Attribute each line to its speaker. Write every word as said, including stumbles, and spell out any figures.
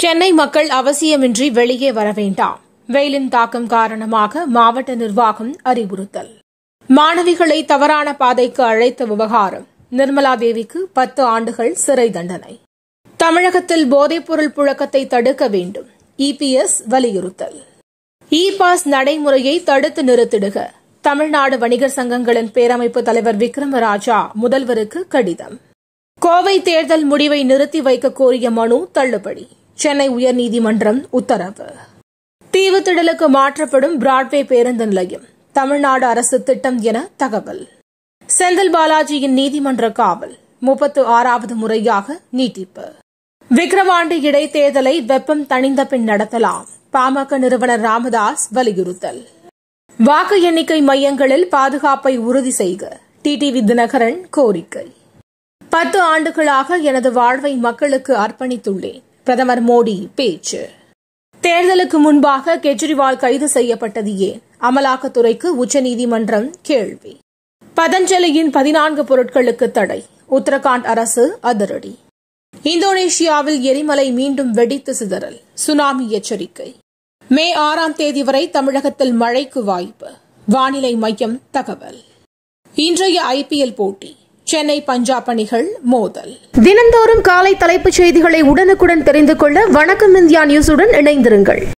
Speaker 1: சென்னை மக்கள் அவசியமின்றி வெளியே வர வேண்டாம். வெயிலின் தாக்கம் காரணமாக மாவட்ட நிர்வாகம் அறிவுறுத்தல். மாணவிகளை தவறான பாதைக்கு அழைத்த விவகாரம். நிர்மலா தேவிக்கு பத்து ஆண்டுகள் சிறை தண்டனை. தமிழகத்தில் போதைப்பொருள் புழக்கத்தை தடுக்க வேண்டும். இபிஎஸ் வலியுறுத்தல். இ பாஸ் நடைமுறையை தடுத்து நிறுத்திடுக. தமிழ்நாடு வணிகர் சங்கங்களின் பேரமைப்பு தலைவர் விக்ரமராஜா முதல்வருக்கு கடிதம். கோவை தேர்தல் முடிவை நிறுத்தி வைக்க கோரிய மனு தள்ளுபடி. சென்னை உயர்நீதிமன்றம் உத்தரவு. தீவுத்திடலுக்கு மாற்றப்படும் பிராட்வே பேருந்து நிலையம் தமிழ்நாடு அரசு திட்டம் என தகவல். செந்தில் பாலாஜியின் நீதிமன்ற காவல் முப்பத்து ஆறாவது முறையாக நீட்டிப்பு. விக்கிரவாண்டி இடைத்தேர்தலை வெப்பம் தணிந்த பின் நடத்தலாம். பாமக நிறுவனர் ராமதாஸ் வலியுறுத்தல். வாக்கு எண்ணிக்கை மையங்களில் பாதுகாப்பை உறுதி செய்க. டிடிவி தினகரன் கோரிக்கை. பத்து ஆண்டுகளாக எனது வாழ்வை மக்களுக்கு அர்ப்பணித்துள்ளேன். பிரதமர் மோடி பேச்சு. தேர்தலுக்கு முன்பாக கெஜ்ரிவால் கைது செய்யப்பட்டது ஏன்? அமலாக்கத்துறைக்கு உச்சநீதிமன்றம் கேள்வி. பதஞ்சலியின் பதினான்கு பொருட்களுக்கு தடை. உத்தரகாண்ட் அரசு அதிரடி. இந்தோனேஷியாவில் எரிமலை மீண்டும் வெடித்து சிதறல். சுனாமி எச்சரிக்கை. மே ஆறாம் தேதி வரை தமிழகத்தில் மழைக்கு வாய்ப்பு. வானிலை மையம் தகவல். இன்றைய ஐபிஎல் போட்டி. சென்னை பஞ்சாப் அணிகள் மோதல்.
Speaker 2: தினந்தோறும் காலை தலைப்புச் செய்திகளை உடனுக்குடன் தெரிந்து கொள்ள வணக்கம் இந்தியா நியூஸுடன் இணைந்திருங்கள்.